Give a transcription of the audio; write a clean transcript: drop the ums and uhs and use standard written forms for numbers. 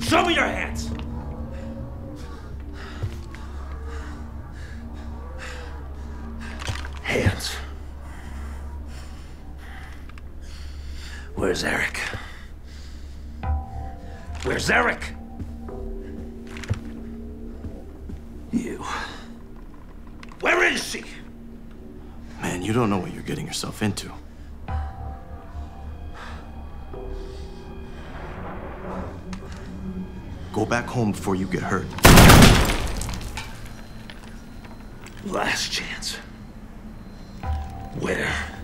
Show me your hands! Hands. Where's Eric? Where's Eric? You. Where is she? Man, you don't know what you're getting yourself into. Go back home before you get hurt. Last chance. Where